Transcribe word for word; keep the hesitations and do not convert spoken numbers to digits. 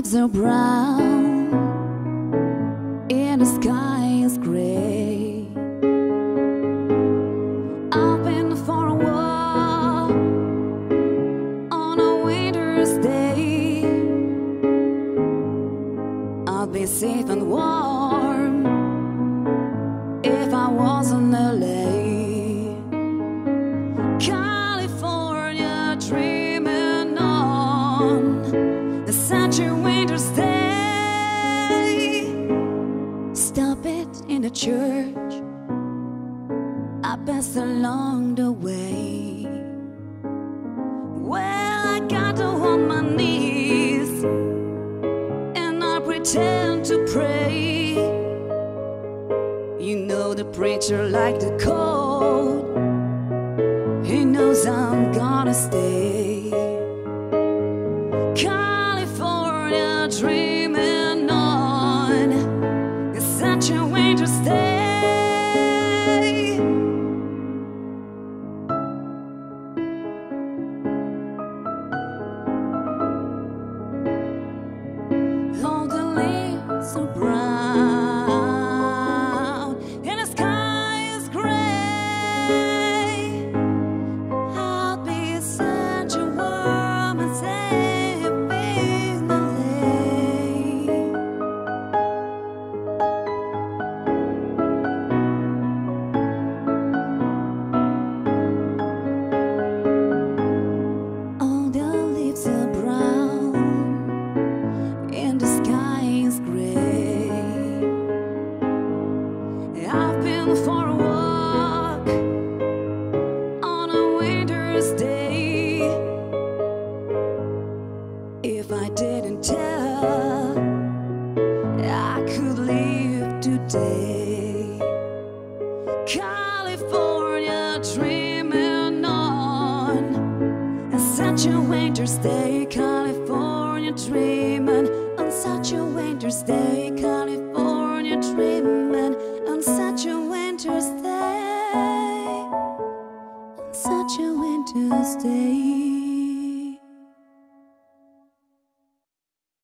leaves are brown and the sky is gray. I've been for a walk on a winter's day. I'll be safe and warm if I was in L A. California dreaming on such a winter's day. Stop it in the church, I pass along the way. Well, I got on my knees and I pretend to pray. You know the preacher like the cold, he knows I'm gonna stay. California dreaming on such a winter's day. All the leaves are brown and the sky is gray. I'll be such a warm and safe in L A. All the leaves are brown and the sky is gray. I've been for a walk on a winter's day. If I didn't tell, I could leave today. California dreaming on such a winter's day. California dreaming on such a winter's day. California dreaming.